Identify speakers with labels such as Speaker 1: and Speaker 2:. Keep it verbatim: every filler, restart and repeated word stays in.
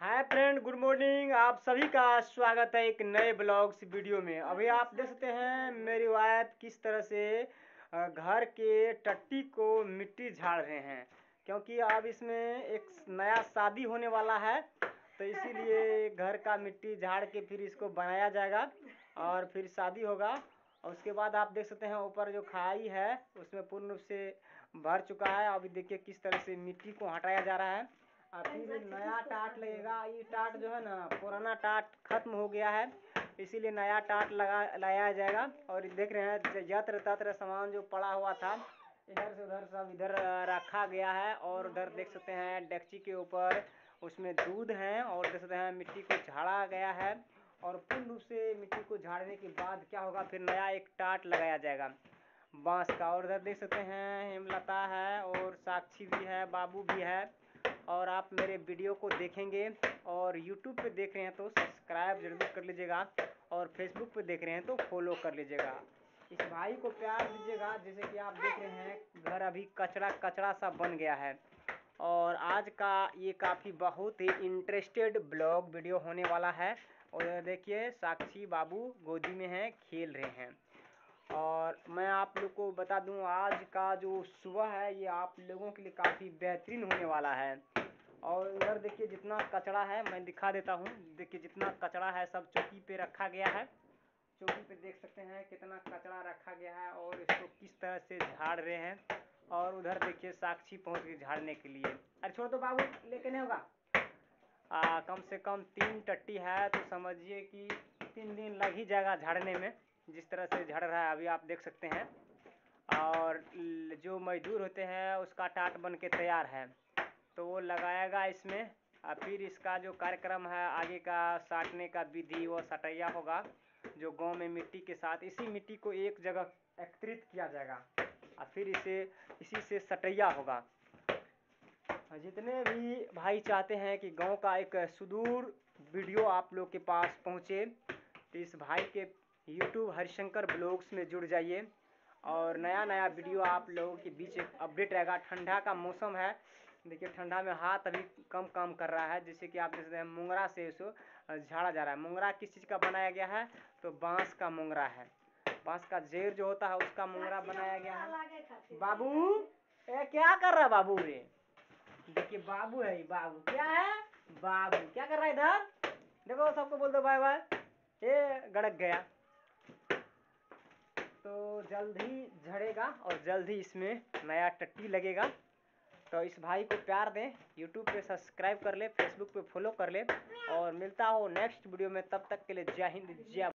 Speaker 1: Hi friend, good morning. आप सभी का स्वागत है एक नए ब्लॉग्स वीडियो में। अभी आप देख सकते हैं मेरी वाइफ किस तरह से अ, घर के टट्टी को मिट्टी झाड़ रहे हैं, क्योंकि अब इसमें एक नया शादी होने वाला है। तो इसीलिए घर का मिट्टी झाड़ के फिर इसको बनाया जाएगा और फिर शादी होगा। और उसके बाद आप देख सकते हैं ऊपर जो खाई है उसमें पूर्ण रूप से भर चुका है। अभी देखिए किस तरह से मिट्टी को हटाया जा रहा है और फिर नया टाट लगेगा। ये टाट जो है ना, पुराना टाट खत्म हो गया है, इसीलिए नया टाट लगा लगाया जाएगा। और देख रहे हैं यत्र तत्र सामान जो पड़ा हुआ था इधर से उधर सब इधर रखा गया है। और उधर देख सकते हैं डेक्ची के ऊपर उसमें दूध है और देख सकते हैं मिट्टी को झाड़ा गया है। और पूर्ण रूप से मिट्टी को झाड़ने के बाद क्या होगा, फिर नया एक टाट लगाया जाएगा बांस का। और इधर देख सकते हैं हेमलता है और साक्षी भी है, बाबू भी है। और आप मेरे वीडियो को देखेंगे और यूट्यूब पे देख रहे हैं तो सब्सक्राइब जरूर कर लीजिएगा और फेसबुक पे देख रहे हैं तो फॉलो कर लीजिएगा। इस भाई को प्यार दीजिएगा। जैसे कि आप देख रहे हैं घर अभी कचरा कचरा सा बन गया है। और आज का ये काफ़ी बहुत ही इंटरेस्टेड ब्लॉग वीडियो होने वाला है। और देखिए साक्षी बाबू गोदी में हैं, खेल रहे हैं। और मैं आप लोग को बता दूं आज का जो सुबह है ये आप लोगों के लिए काफ़ी बेहतरीन होने वाला है। और इधर देखिए जितना कचरा है मैं दिखा देता हूँ। देखिए जितना कचरा है सब चौकी पे रखा गया है। चौकी पे देख सकते हैं कितना कचरा रखा गया है और इसको किस तरह से झाड़ रहे हैं। और उधर देखिए साक्षी पहुँच गई झाड़ने के लिए। अरे छोड़ दो बाबू, लेके नहीं होगा। आ, कम से कम तीन टट्टी है तो समझिए कि तीन दिन लग ही जाएगा झाड़ने में। जिस तरह से झड़ रहा है अभी आप देख सकते हैं। और जो मजदूर होते हैं उसका टाट बन के तैयार है तो वो लगाएगा इसमें। और फिर इसका जो कार्यक्रम है आगे का साटने का विधि वो सटैया होगा, जो गांव में मिट्टी के साथ इसी मिट्टी को एक जगह एकत्रित किया जाएगा और फिर इसे इसी से सटैया होगा। जितने भी भाई चाहते हैं कि गांव का एक सुदूर वीडियो आप लोग के पास पहुंचे तो इस भाई के यूट्यूब हरिशंकर ब्लॉग्स में जुड़ जाइए और नया नया वीडियो आप लोगों के बीच एक अपडेट रहेगा। ठंडा का मौसम है, देखिए ठंडा में हाथ अभी कम काम कर रहा है। जैसे कि आप देख सकते हैं मुंगरा से इसको झाड़ा जा रहा है। मुंगरा किस चीज़ का बनाया गया है, तो बांस का मुंगरा है। बांस का जेर जो होता है उसका मुंगरा बनाया गया है। बाबू ए क्या कर रहा है बाबू रे? देखिए बाबू है, बाबू क्या है, बाबू क्या कर रहा है इधर? देखो सबको बोल दो बाय बाय। ये गड़क गया तो जल्द ही झड़ेगा और जल्द ही इसमें नया टट्टी लगेगा। तो इस भाई को प्यार दें, यूट्यूब पे सब्सक्राइब कर ले, फेसबुक पे फॉलो कर ले। और मिलता हो नेक्स्ट वीडियो में, तब तक के लिए जय हिंद जय